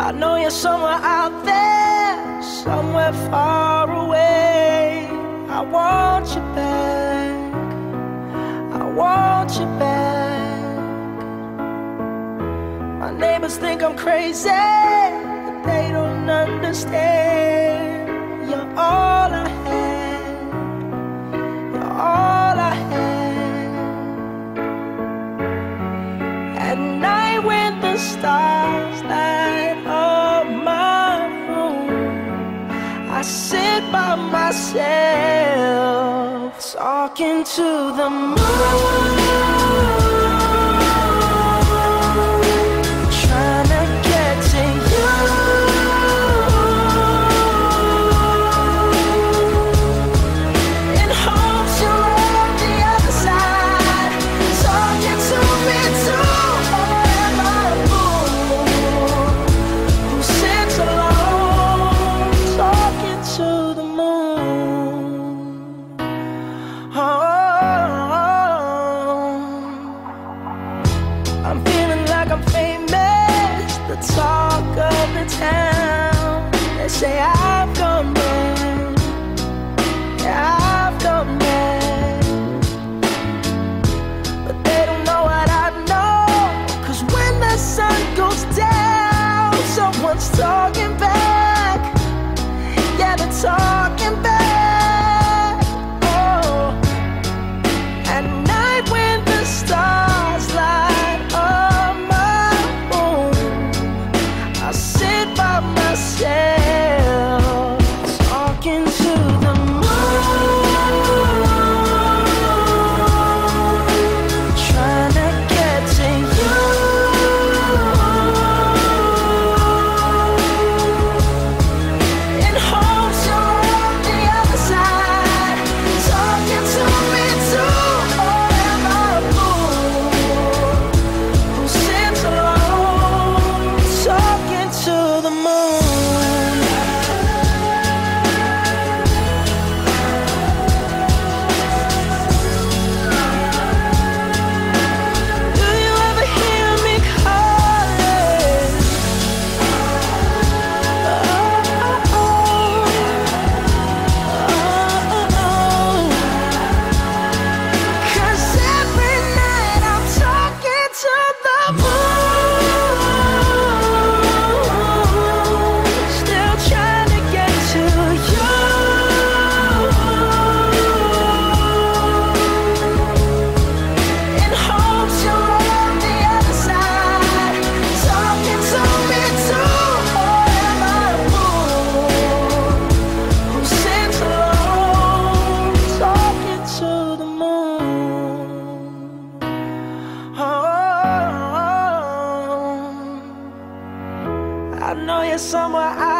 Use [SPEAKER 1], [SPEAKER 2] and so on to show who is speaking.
[SPEAKER 1] I know you're somewhere out there, somewhere far away. I want you back, I want you back. My neighbors think I'm crazy, but they don't understand. You're all I had, you're all I had. At night when the stars light up my room, I sit by myself, talking to the moon, trying to get to you. In hopes you're on the other side, talking to me too. Am I a fool who sits alone, talking to the moon? Oh, I'm feeling like I'm famous, the talk of the town. They say I've gone mad, yeah, I've gone mad. But they don't know what I know, 'cause when the sun goes down, someone's talking back. Yeah, they're talking back. Oh, at night when the stars light up my room, I sit by myself, talking to the moon, trying to get to you. In hopes you're on the other side, talking to me too. Or am I a fool who sits alone, talking to the moon? Do you ever hear me calling? Oh, oh, oh. 'Cause every night I'm talking to the moon, still trying to get to you. In hopes you're on the other side, talking to me too. Or am I a fool who sits alone, talking to the moon? Oh, I know you're somewhere out